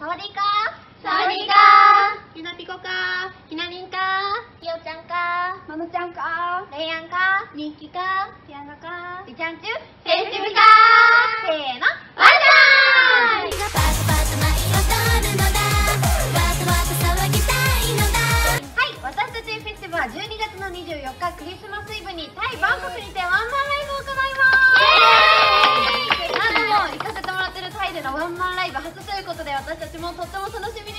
サワディーカー、 サワディーカー、ゆなぴこかー、ひなりんかー、ひよちゃんかー、まのちゃんかー、れいやんかー、にっきかー、ピアノかー、りちゃんちゅ、 センシブかせーの、 わっしゃーい。 はい、私たちフェスティブは12月の24日クリスマスイブにタイ・バンコクにてワンマンライブを行います。何度も行かせてもらってるタイでのワンマンライブ初ということで、私たちもとっても楽しみ